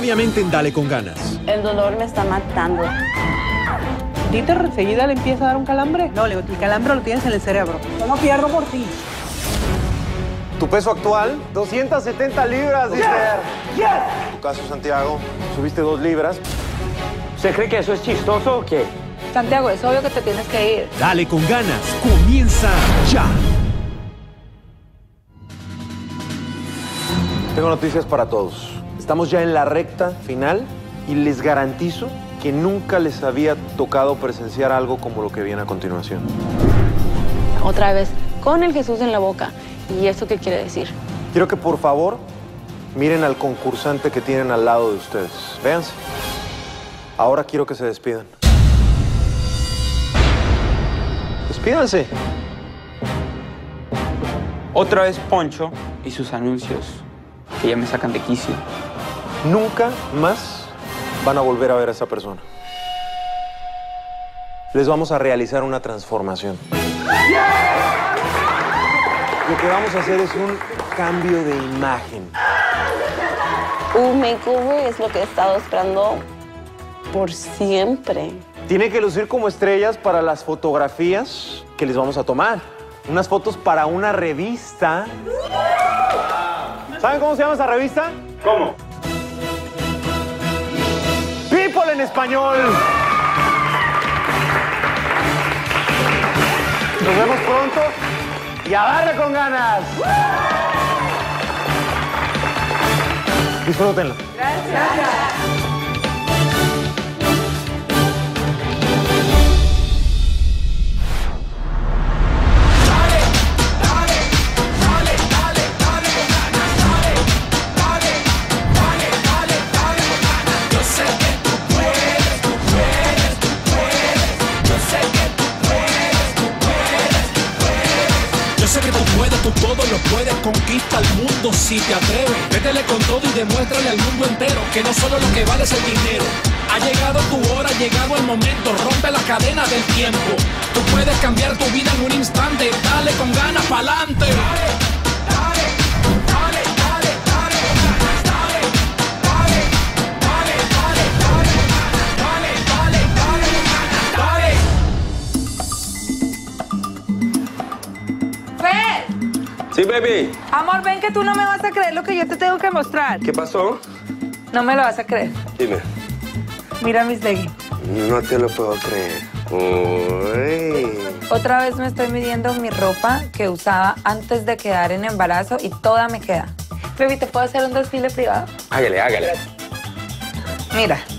diariamente en Dale con Ganas. El dolor me está matando. ¿Dieter enseguida le empieza a dar un calambre? No, el calambre lo tienes en el cerebro. Yo no pierdo por ti. ¿Tu peso actual? 270 libras, Dieter. Yes. Tu caso, Santiago, subiste 2 libras. ¿Usted cree que eso es chistoso o qué? Santiago, es obvio que te tienes que ir. Dale con Ganas comienza ya. Tengo noticias para todos. Estamos ya en la recta final y les garantizo que nunca les había tocado presenciar algo como lo que viene a continuación. Otra vez, con el Jesús en la boca. ¿Y esto qué quiere decir? Quiero que por favor miren al concursante que tienen al lado de ustedes. Véanse. Ahora quiero que se despidan. Despídanse. Otra vez Poncho y sus anuncios, que ya me sacan de quicio. Nunca más van a volver a ver a esa persona. Les vamos a realizar una transformación. Lo que vamos a hacer es un cambio de imagen. Un makeover es lo que he estado esperando por siempre. Tienen que lucir como estrellas para las fotografías que les vamos a tomar. Unas fotos para una revista. ¿Saben cómo se llama esa revista? ¿Cómo? People en español. Nos vemos pronto y a darle con ganas. Disfrútenlo. Gracias. Tú todo lo puedes, conquista el mundo si te atreves. Métele con todo y demuéstrale al mundo entero que no solo lo que vale es el dinero. Ha llegado tu hora, ha llegado el momento, rompe la cadena del tiempo. Tú puedes cambiar tu vida en un instante, dale con ganas pa'lante. Sí, baby. Amor, ven que tú no me vas a creer lo que yo te tengo que mostrar. ¿Qué pasó? No me lo vas a creer. Dime. Mira mis leggings. No te lo puedo creer. Uy. Otra vez me estoy midiendo mi ropa que usaba antes de quedar en embarazo y toda me queda. Baby, ¿te puedo hacer un desfile privado? Hágale, hágale. Mira.